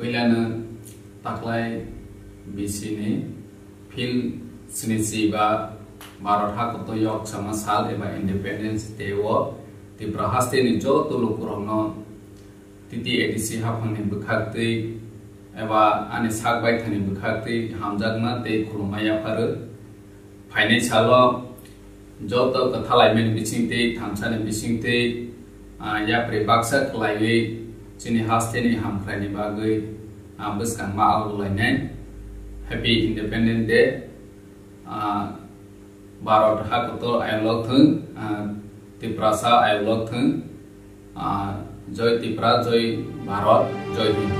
Pilana taklai bisini fil sinisiba Maratha koto yok sama sal eba independence dewo ti prahaste ni jo tulu kurangno titi edisi hafang ni bukhakti eba ane sakbai thani bukhakti hamjagna te khulumaya paru phaine chalo jo to kathalai men bichingte thamsani bichingte ya pre baksa khlaiwe chini haste ni hamkhrai ni bagai buskang ma alulainai happy independence day Maratha koto ayolok thung tiprasa ayolok thung joy tipra joy Bharat joy Hind.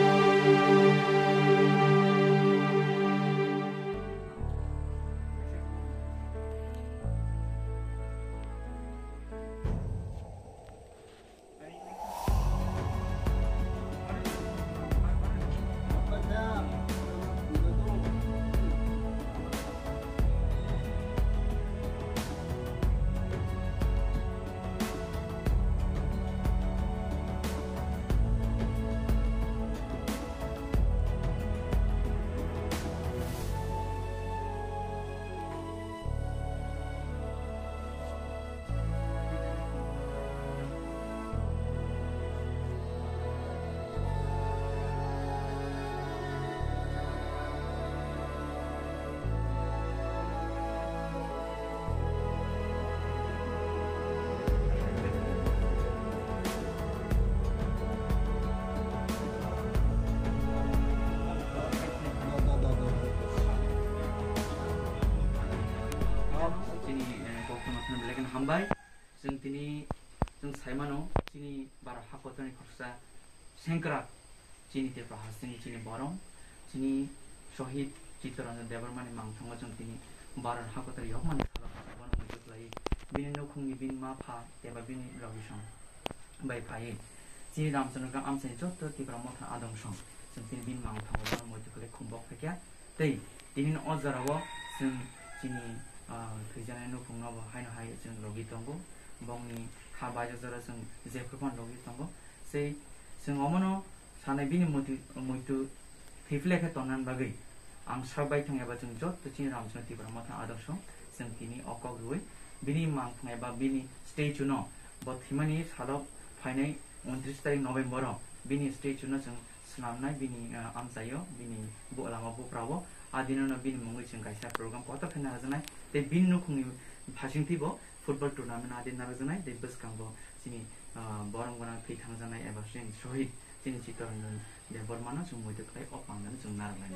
Hambai, जों दिनै जों साइमानो दिनै बारा हाखौतनि खरसा सेंक्रा दिनै तेप्रा हासिनि दिनै बरं दिनै शहीद चित्तरंजन देबरमानि मांथांगो जों दिनै बारा हाखौतनि हक माने खालामनो मोनजोबलाय बिनि नखुंनि बिन माफा एबा बिनि लबिसं बाय फायै दिनै रामचन्द्रका आमसेनि जत्त तिब्रा मथा आदंसं जों दिनै बिन मांथांगो मोजोबलाय खुंबक फैया दै दिनै अजाराव जों दिनै थैजानाय नखुंनाव हायनो हाय जों लगी दंगो बंनि हाबा जरा जों जेफोरमान लगी दंगो से जों अमनो सानाय बिनि मयतु थैफ्लेखे तनान बागै आं साबाय थाङाबा जों जत चिन रामचन्द्र तिब्रा मथा आदर्श जों तिनि अकग रुय बिनि मां थाङाबा बिनि स्टेचु न बथिमानि सालक फाइनाय 29 तारिख नभेम्बर बिनि स्टेचु न जों स्नामनाय बिनि आमजायो बिनि बोलामा बोप्रावो आदिनो बिनि मुङै जों गायसा प्रग्राम कत फैना हाजनाय ते बिन नखुंनि फासिंथिबो फुटबल टुर्नामेन्ट आदि नारजनाय ते बसकांबो जिनि बरंगना थै थांजानाय एबा जों शहीद जिनि चित्तरंजन देबरमानो जों मोदोखलाय अपांगन जों नारलाय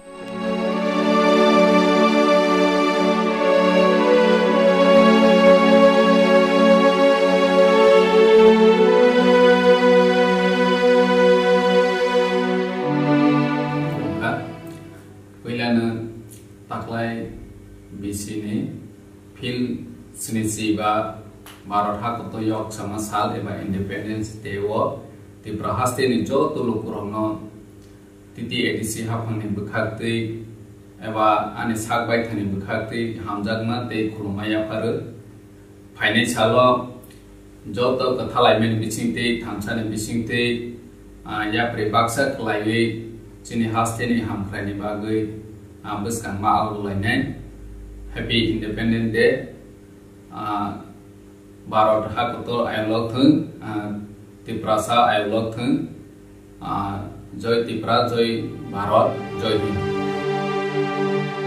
taklai bisini fil sinisiba Maratha koto yok sama sal eba independence dewo ti prahaste ni jo tulu kurangno titi edisi hafang ni bukhakti eba ane sakbai thani bukhakti hamjagna te khulumaya paru phaine chalo jo to kathalai men bichingte thamsani bichingte ya pre baksa khlaiwe chini haste ni hamkhrai ni bagai buskang ma alulainai happy independence day Maratha koto ayolok thung tiprasa ayolok thung joy tipra joy Bharat joy Hind.